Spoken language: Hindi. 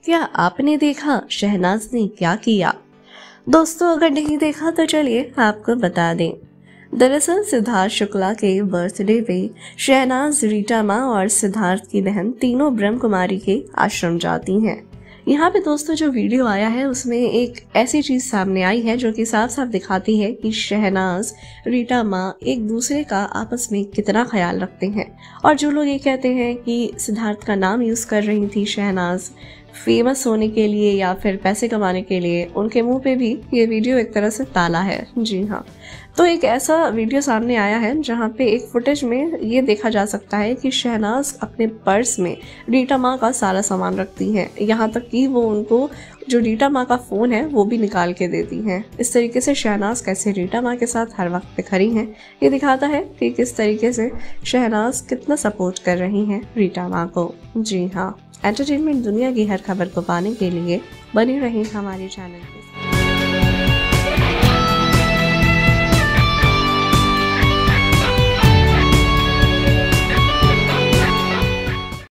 क्या आपने देखा शहनाज ने क्या किया? दोस्तों, अगर नहीं देखा तो चलिए आपको बता दें। दरअसल सिद्धार्थ शुक्ला के बर्थडे पे शहनाज, रीटा माँ और सिद्धार्थ की बहन तीनों ब्रह्म कुमारी के आश्रम जाती हैं। यहाँ पे दोस्तों जो वीडियो आया है उसमें एक ऐसी चीज सामने आई है जो कि साफ साफ दिखाती है कि शहनाज, रीटा माँ एक दूसरे का आपस में कितना ख्याल रखते हैं। और जो लोग ये कहते हैं कि सिद्धार्थ का नाम यूज कर रही थी शहनाज फेमस होने के लिए या फिर पैसे कमाने के लिए, उनके मुंह पे भी ये वीडियो एक तरह से ताला है। जी हाँ, तो एक ऐसा वीडियो सामने आया है जहाँ पे एक फुटेज में ये देखा जा सकता है कि शहनाज अपने पर्स में रीटा माँ का सारा सामान रखती है, यहाँ तक कि वो उनको जो रीटा माँ का फ़ोन है वो भी निकाल के देती हैं। इस तरीके से शहनाज कैसे रीटा माँ के साथ हर वक्त पे खड़ी हैं, ये दिखाता है कि किस तरीके से शहनाज कितना सपोर्ट कर रही हैं रीटा माँ को। जी हाँ, एंटरटेनमेंट दुनिया की हर खबर को पाने के लिए बने रहें हमारे चैनल पे।